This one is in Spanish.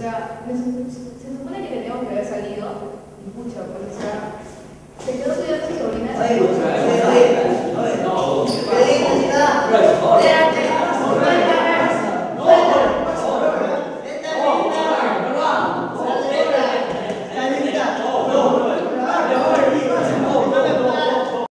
sea, se supone que teníamos que haber salido, y pucha, pues